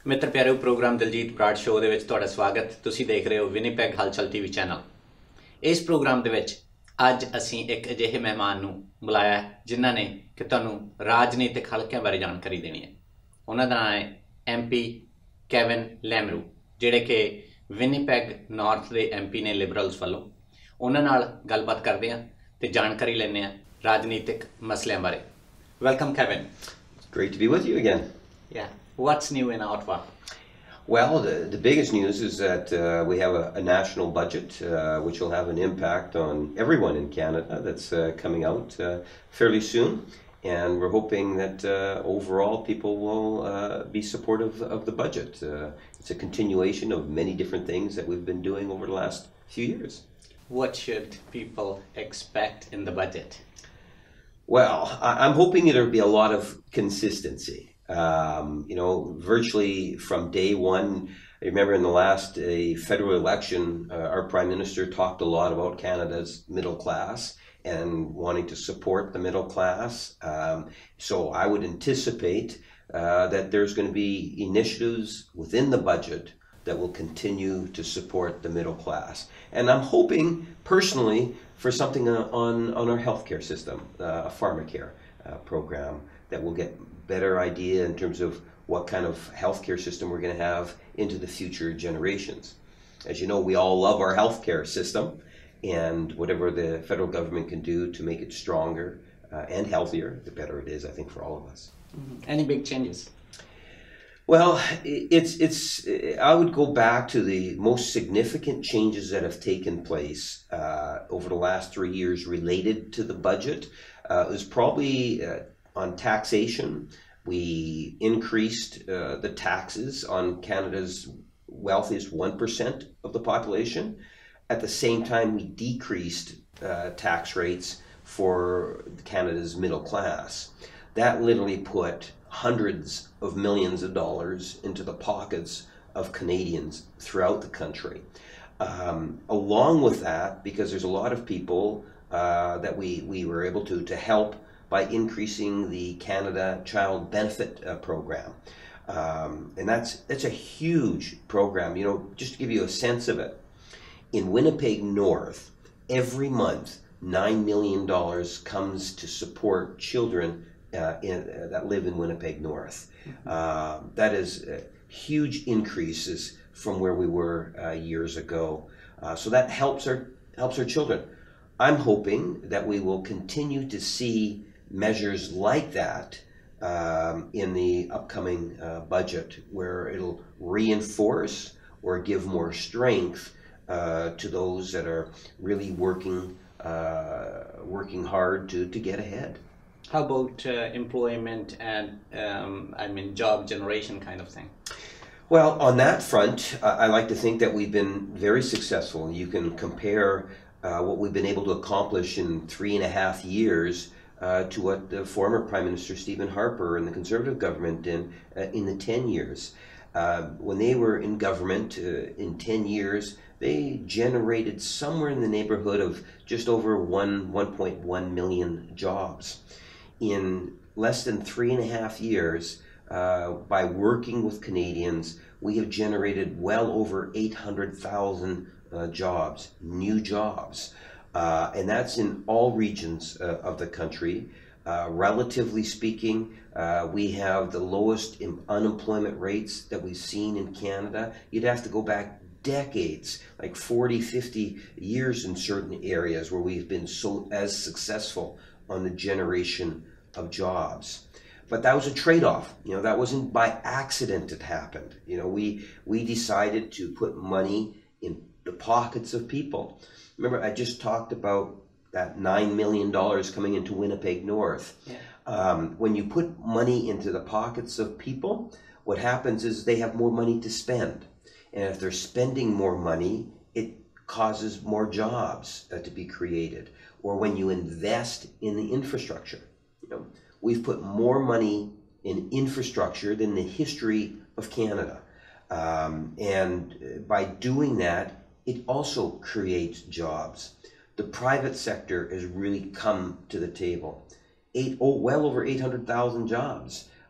ਮਿੱਤਰ ਪਿਆਰਿਓ programme Diljit Brar show ਦੇ ਵਿੱਚ ਤੁਹਾਡਾ ਸਵਾਗਤ। ਤੁਸੀਂ ਦੇਖ ਰਹੇ ਹੋ ਵਿਨੀਪੈਗ ਹਲਚਲ ਟੀਵੀ ਚੈਨਲ। ਇਸ ਪ੍ਰੋਗਰਾਮ ਦੇ ਵਿੱਚ ਅੱਜ ਅਸੀਂ ਇੱਕ ਅਜਿਹੇ ਮਹਿਮਾਨ ਨੂੰ ਬੁਲਾਇਆ ਜਿਨ੍ਹਾਂ ਨੇ ਕਿ ਤੁਹਾਨੂੰ ਰਾਜਨੀਤਿਕ ਹਲਕਿਆਂ ਬਾਰੇ ਜਾਣਕਾਰੀ ਦੇਣੀ ਹੈ। ਉਹਨਾਂ ਦਾ ਨਾਮ ਹੈ MP ਕੈਵਿਨ ਲੈਮਰੂ, ਜਿਹੜੇ ਕਿ ਵਿਨੀਪੈਗ ਨਾਰਥ ਦੇ MP ਨੇ ਲਿਬਰਲਸ ਵੱਲੋਂ। ਉਹਨਾਂ ਨਾਲ ਗੱਲਬਾਤ ਕਰਦੇ ਹਾਂ ਤੇ ਜਾਣਕਾਰੀ ਲੈਂਦੇ ਹਾਂ ਰਾਜਨੀਤਿਕ ਮਸਲਿਆਂ ਬਾਰੇ। Welcome Kevin. Great to be with you again. Yeah. What's new in Ottawa? Well, the biggest news is that we have a national budget which will have an impact on everyone in Canada that's coming out fairly soon. And we're hoping that overall people will be supportive of the budget. It's a continuation of many different things that we've been doing over the last few years. What should people expect in the budget? Well, I'm hoping there'll be a lot of consistency. Virtually from day one. I remember in the last federal election, our Prime Minister talked a lot about Canada's middle class and wanting to support the middle class. So I would anticipate that there's going to be initiatives within the budget that will continue to support the middle class. And I'm hoping personally for something on our healthcare system, a pharmacare program that will get better idea in terms of what kind of healthcare system we're going to have into the future generations. As you know, we all love our healthcare system, and whatever the federal government can do to make it stronger and healthier, the better it is, I think, for all of us. Mm-hmm. Any big changes? Well, I would go back to the most significant changes that have taken place over the last 3 years related to the budget. It was probably on taxation. We increased the taxes on Canada's wealthiest 1% of the population. At the same time, we decreased tax rates for Canada's middle class. That literally put hundreds of millions of dollars into the pockets of Canadians throughout the country. Along with that, because there's a lot of people that we were able to help by increasing the Canada Child Benefit Program. And that's a huge program. Just to give you a sense of it, in Winnipeg North, every month, $9 million comes to support children that live in Winnipeg North. That is huge increases from where we were years ago. So that helps our children. I'm hoping that we will continue to see measures like that in the upcoming budget, where it'll reinforce or give more strength to those that are really working hard to get ahead. How about employment and job generation kind of thing? Well, on that front, I like to think that we've been very successful. You can compare what we've been able to accomplish in 3.5 years to what the former Prime Minister Stephen Harper and the Conservative government did in the 10 years. When they were in government in 10 years, they generated somewhere in the neighborhood of just over 1.1 million jobs. In less than 3.5 years, by working with Canadians, we have generated well over 800,000 jobs, new jobs. And that's in all regions of the country. Relatively speaking, we have the lowest unemployment rates that we've seen in Canada. You'd have to go back decades, like 40, 50 years in certain areas where we've been as successful on the generation of jobs. But that was a trade-off. That wasn't by accident it happened. We decided to put money in the pockets of people. Remember, I just talked about that $9 million coming into Winnipeg North. Yeah. When you put money into the pockets of people, what happens is they have more money to spend. And if they're spending more money, it causes more jobs to be created. Or when you invest in the infrastructure. We've put more money in infrastructure than the history of Canada. And by doing that, it also creates jobs. The private sector has really come to the table. Well over 800,000 jobs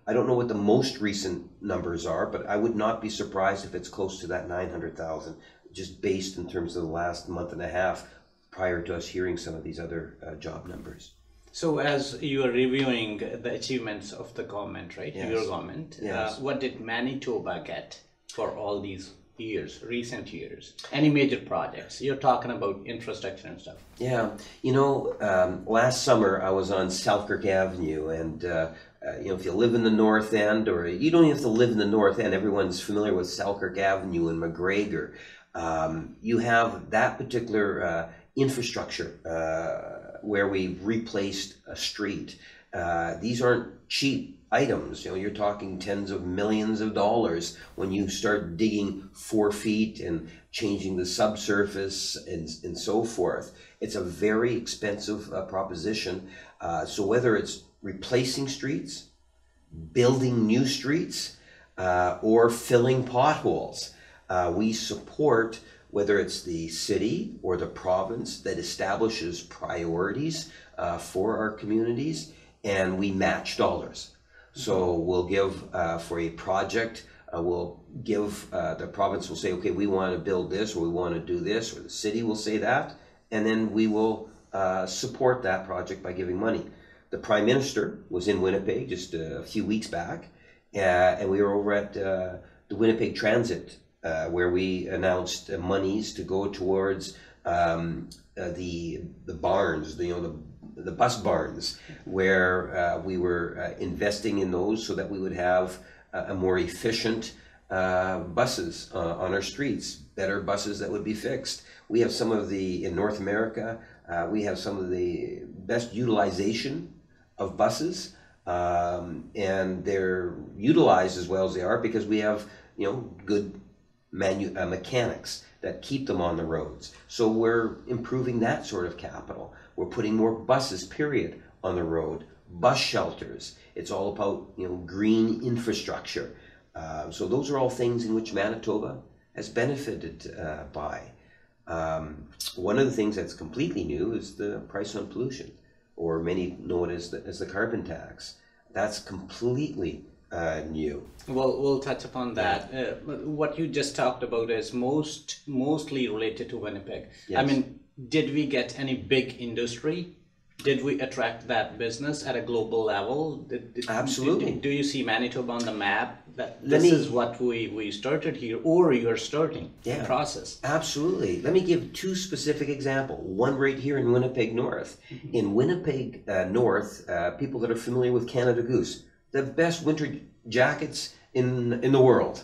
I don't know what the most recent numbers are, but I would not be surprised if it's close to that 900,000, just based in terms of the last month and a half prior to us hearing some of these other job numbers. So as you are reviewing the achievements of the government, right, Yes. your government, Yes. what did Manitoba get for all these years, recent years? Any major projects? You're talking about infrastructure and stuff. Yeah, last summer I was on Selkirk Avenue, and if you live in the North End, or you don't even have to live in the North End, everyone's familiar with Selkirk Avenue in McGregor. You have that particular infrastructure where we replaced a street. These aren't cheap items. You're talking tens of millions of dollars when you start digging 4 feet and changing the subsurface and so forth. It's a very expensive proposition. So whether it's replacing streets, building new streets, or filling potholes, we support, whether it's the city or the province that establishes priorities for our communities, and we match dollars. So we'll give for a project, we'll give, the province will say, okay, we want to build this, or we want to do this, or the city will say that, and then we will support that project by giving money. The Prime Minister was in Winnipeg just a few weeks back, and we were over at the Winnipeg Transit, where we announced monies to go towards the barns, the bus barns, where we were investing in those so that we would have a more efficient buses on our streets, better buses that would be fixed. We have some of in North America, we have some of the best utilization of buses, and they're utilized as well as they are because we have, good mechanics that keep them on the roads. So we're improving that sort of capital. We're putting more buses, period, on the road. Bus shelters. It's all about, green infrastructure. So those are all things in which Manitoba has benefited by. One of the things that's completely new is the price on pollution, or many know it as the carbon tax. That's completely new. Well, we'll touch upon that. What you just talked about is mostly related to Winnipeg. Yes. I mean, did we get any big industry? Did we attract that business at a global level? Absolutely. Do you see Manitoba on the map? That this is what we started here, or you're starting the process? Absolutely. Let me give 2 specific examples. One right here in Winnipeg North. In Winnipeg North, people that are familiar with Canada Goose, the best winter jackets in the world.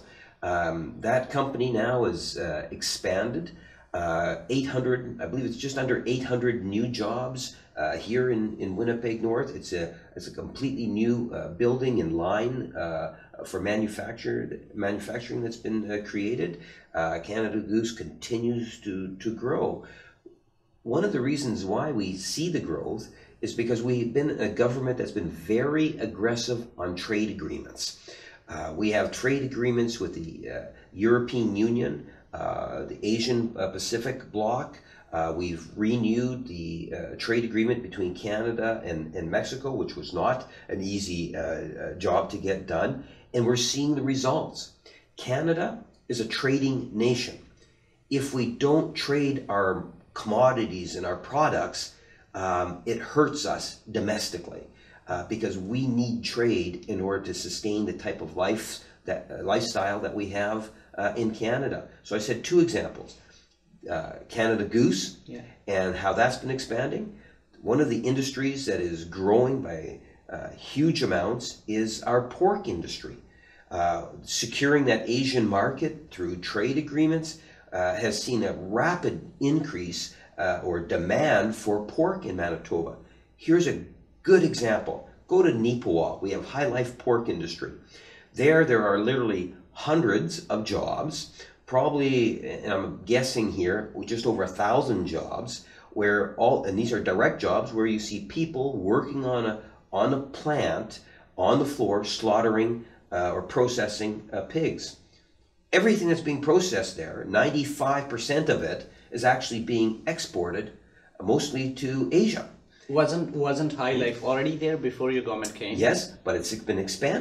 That company now is expanded. 800, I believe it's just under 800 new jobs here in Winnipeg North. It's a completely new building and line for manufacturing that's been created. Canada Goose continues to grow. One of the reasons why we see the growth is because we've been a government that's been very aggressive on trade agreements. We have trade agreements with the European Union, the Asian Pacific Bloc. We've renewed the trade agreement between Canada and Mexico, which was not an easy job to get done. And we're seeing the results. Canada is a trading nation. If we don't trade our commodities and our products, it hurts us domestically because we need trade in order to sustain the type of lifestyle that we have in Canada. So I said 2 examples. Canada Goose and how that's been expanding. One of the industries that is growing by huge amounts is our pork industry. Securing that Asian market through trade agreements has seen a rapid increase or demand for pork in Manitoba. Here's a good example. Go to Neepawa. We have High Life Pork Industry. There are literally hundreds of jobs, probably, and I'm guessing here, just over 1,000 jobs, and these are direct jobs where you see people working on a plant, on the floor, slaughtering or processing pigs. Everything that's being processed there, 95% of it, is actually being exported, mostly to Asia. Wasn't High Life already there before your government came? Yes, but it's been expanding.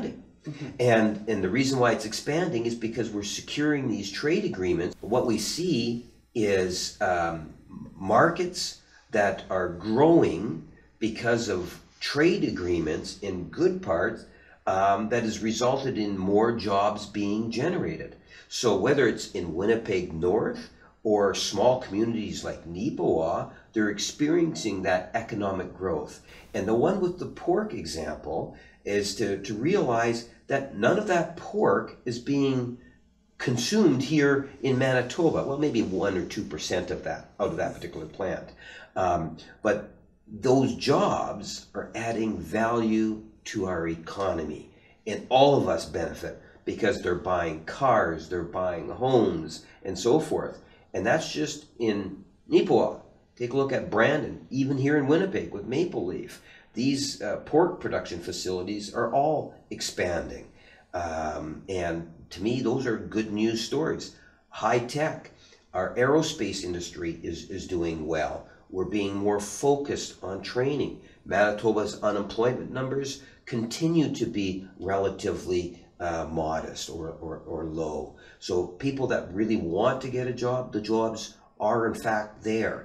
And the reason why it's expanding is because we're securing these trade agreements. What we see is markets that are growing because of trade agreements in good parts that has resulted in more jobs being generated. So whether it's in Winnipeg North or small communities like Neepawa, they're experiencing that economic growth. And the one with the pork example is to realize that none of that pork is being consumed here in Manitoba. Well, maybe 1 or 2% of that out of that particular plant. But those jobs are adding value to our economy, and all of us benefit because they're buying cars, they're buying homes, and so forth. And that's just in Neepawa. Take a look at Brandon, even here in Winnipeg with Maple Leaf. These pork production facilities are all expanding. And to me, those are good news stories. High tech, our aerospace industry is doing well. We're being more focused on training. Manitoba's unemployment numbers continue to be relatively modest or low. So people that really want to get a job, the jobs are in fact there.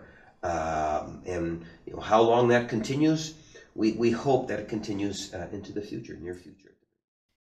And how long that continues, we hope that it continues into the future, near future.